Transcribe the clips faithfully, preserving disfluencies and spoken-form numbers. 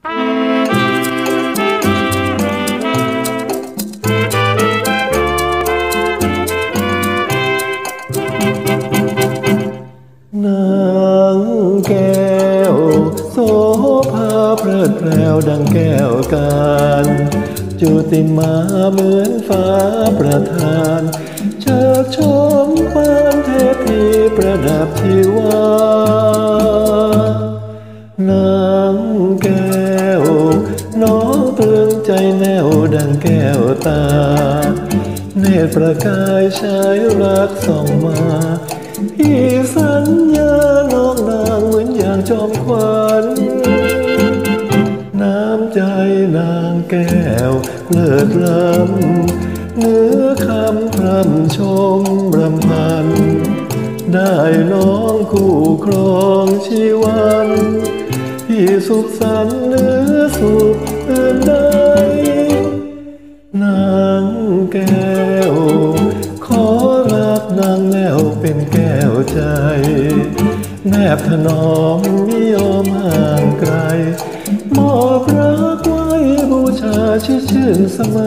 นางแก้วโสภาเพลิดเพลินดังแก้วการจุติมาเหมือนฟ้าประทานเชิดชมปานเทพีประดับชีวานางแก้วน้องตรึงใจแน่วดังแก้วตาเนตรประกายชายรักส่องมาพี่สัญญาน้องนางเหมือนอย่างจอมขวัญน้ำใจนางแก้วเลิศล้ำเนื้อคำพร่ำชมรำพันได้น้องคู่ครองชีวันพี่สุขสันต์เนื้อสุขอื่นใดนางแก้วขอรักนางแน่วเป็นแก้วใจแนบถนอมมิยอมห่างไกลมอบรักไว้บูชาชื่นชื่นเสม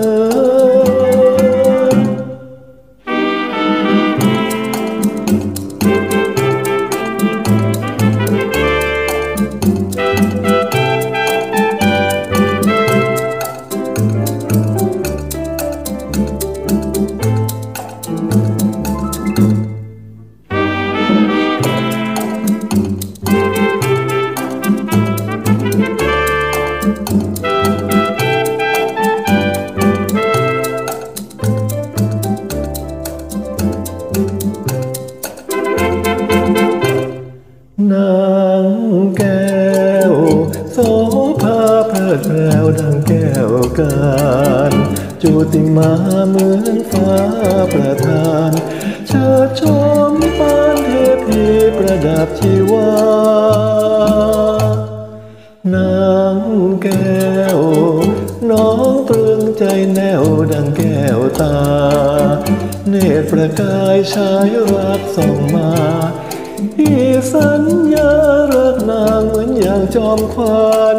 อนางแก้วโสภาเพลิดเพลินดังแก้วการจุติมาเหมือนฟ้าประทานเชิดชมปานเทพีประดับชีวานางแก้วน้องตรึงใจแน่วดังแก้วตาเนตรประกายชายรักส่องมาพี่สัญญารักนางเหมือนอย่างจอมขวัญ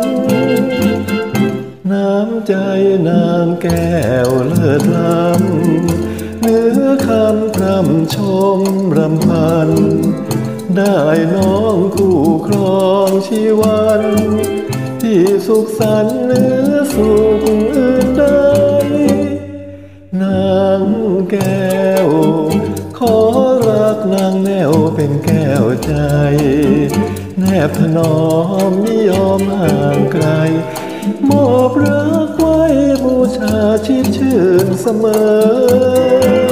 น้ำใจนางแก้วเลิศล้ำเนื้อคำพร่ำชมรำพันได้น้องคู่ครองชีวันที่สุขสันต์เนื้อสุขอื่นใดนางแก้วขอรักนางแน่วเป็นแก้วใจแนบถนอมมิยอมห่างไกลมอบรักไว้บูชาชิดชื่นเสมอ